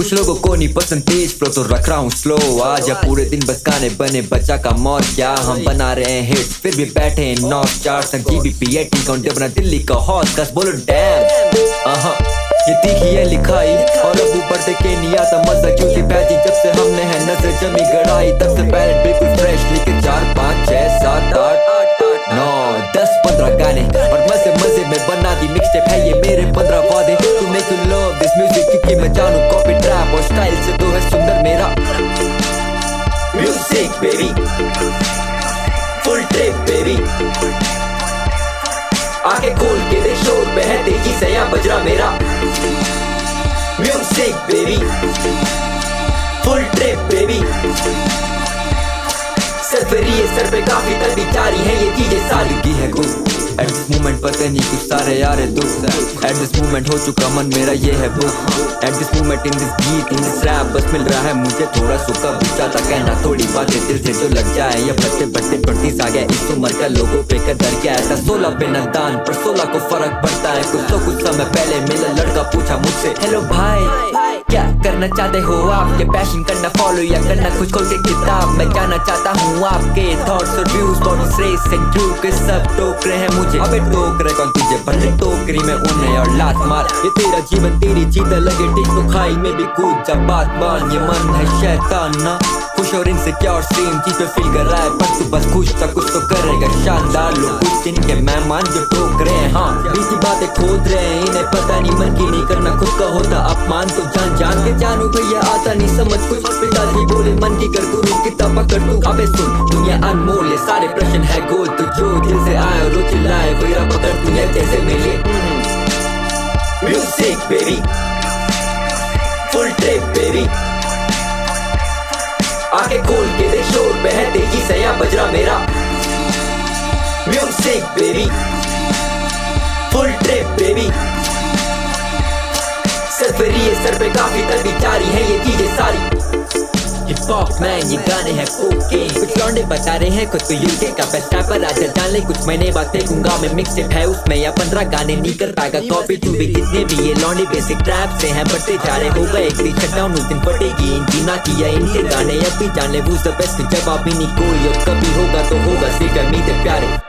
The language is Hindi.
कुछ लोगों को नहीं पसंद तेज फ्लो तो रख रहा हूँ स्लो। आज या पूरे दिन बस गाने बने बच्चा का मौत क्या, हम बना रहे हैं हिट फिर भी बैठे हैं नॉर्थ चार्ट तक। GBP 80 काउंटर बना दिल्ली का हॉट कस बोलो डैम। ये तीखी है लिखाई और अब ऊपर से के नहीं आता मजा क्योंकि पैजी जब से हमने है नजर जमी गड़ाई। तब से पैलेट बिल्कुल फ्रेश लेके 4 5 6 7 8 9 10 15 गाने और मजे मजे में बना दी मिक्सटेप है ये मेरे 15 वादे। To make you love this music क्योंकि मैं जानू कॉपी ट्रैप और स्टाइल से तो है सुंदर मेरा music baby full trip baby. आके खोल के दे शोर पे है तेजी से या बजरा मेरा music baby full trip baby. सरफरी सर पे काफी तभी जारी है ये चीजें सारी की है कुछ। एट दिस मोमेंट पता नहीं कुछ सारे यार दुख। एट दिस मोमेंट हो चुका मन मेरा ये है book. At this moment in this गीत इन दिस रैप बस मिल रहा है मुझे थोड़ा सुखा बुझा था कहना थोड़ी बातें दिल से जो लग जाए। ये बच्चे बच्चे 20 आ गया इस उम्र का लोगों पे कदर क्या है। 16 पे न दान पर 16 को फर्क पड़ता है। कुछ समय पहले मिला लड़का पूछा मुझसे हेलो भाई क्या करना चाहते हो आपके पैशन करना फॉलो या करना कुछ खोल के किताब। मैं जानना चाहता हूँ आपके थॉट्स और व्यूज बॉडी रेस से ड्रू के सब टोक रहे हैं मुझे। अबे टोक रहे कौन तुझे भले टोकरी में उन्हें और लात मार। ये तेरा जीवन तेरी चीज़ लगे टिक तो खाई में भी कूद जा बात मान। ये मन है शैतान ना खुश और इनसे क्या और सेम चीज पे फील कर रहा है पर तू बस खुश था कुछ तो करेगा शानदार। लोग कुछ दिन के मेहमान जो टोक रहे हैं हाँ बीती बातें खोद रहे हैं इन्हें पता नहीं मन की नहीं करना खुद का होता अपमान। तो जान जान के जानू भैया आता नहीं समझ कुछ। पिताजी बोले मन की कर गुरु किताब पकड़ तू। अबे सुन दुनिया अनमोल ये सारे प्रश्न है गोल तो जो दिल से आए और वो चिल्लाए वही पकड़ तू जैसे मिले music baby full trip baby. आके खोल के दे शोर पे है तेजी से या बजरा मेरा music baby full trip baby. सरफरी सर पे काफी तभी जारी है ये चीजें सारी। हिप हॉप मैन ये गाने हैं कोकेन कुछ लौंडे बता रहे हैं खुद को यूके का बेस्ट रैपर आजा जान ले। कुछ महीने बाद फेंकूंगा मैं मिक्सटेप है उसमें या 15 गाने नहीं कर पाएगा कॉपी तू भी। कितने भी ये लौंडे बेसिक ट्रैप से हैं बढ़ते जा रहे हो गए एक दिन शटडाउन उस दिन फटेगी इनकी ना किया इनके गाने अब भी जान ले वो द बेस्ट जवाब ही नहीं कोई और कभी होगा तो होगा सिर्फ उम्मीद है प्यारे।